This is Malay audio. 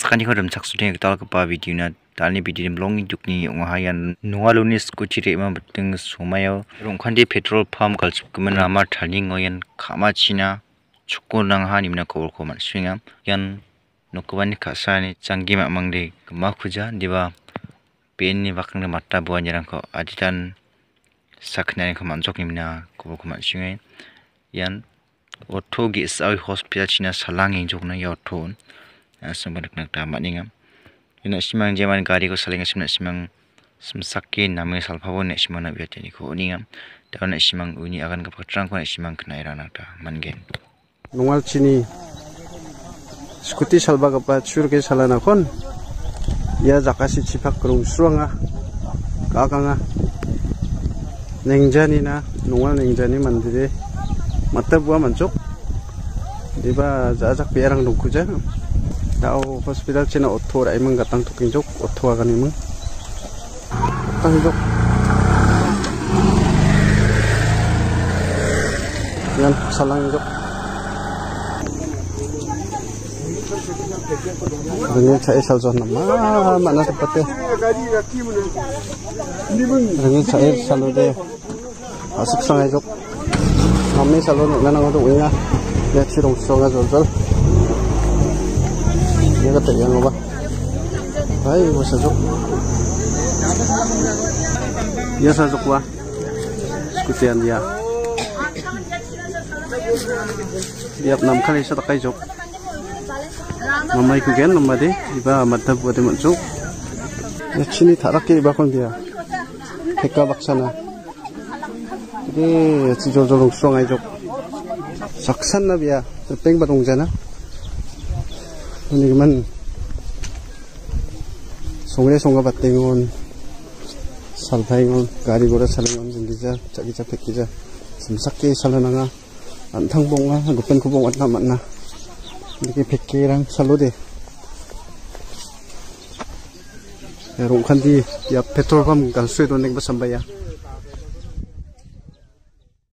sakani khodam saksudeng tal ka video na dalni video long dukni ongahayan nungaluni scooty re ma beteng somayo rongkhandi petrol pump kalchup kemen amar turning oyan khama china chukonang ha nimna kobor ko man swinga yan nokobani kasani changi ma mangde ma khuja diba pen ni bakang matta buanjarang ko aditan sakhnani ko manjok nimna kobor ko man swinga yan auto gi sawi hospital china salang ingjokna ya auto sembadak nak tamat ningam ina simang jaman gari ko saling simna simang semsaki namai salpabo nek simang nak biat ni ko ningam dan nek simang uni akan ke patrang ko nek simang kena irana ta mangen nongal chini scooty salba ka chur ke salana kon ya jakasi chipak krung suanga kakanga nengjani na nongal nengjani mandire mata buah mancuk diba jajak biarang dongkuja tau hospital cina auto rai meng gatang tuking jok auto akan imeng tang jok yan salang jok dengan saya saljon nama mana tempatnya dengan saya salude asik sangai jok namni salon nana ngadu uya ya cirong songa jol dia kata yang apa hai wasajuk ya sajuk wa skutian dia tiap 6 kali sa takai jok mamai ku gen namade iba madhab wade mancuk ya chini tharake iba kon dia heka baksana ini jol songai jok saksan na biya peng badong jana ini man songre songa batengon salpaingon gari gora salengon jingija chagija pekija simsakke salananga antangbonga gupen kubong atna manna ini pekirang salode rongkhandi ya petrol pump galsuedo nek basambaya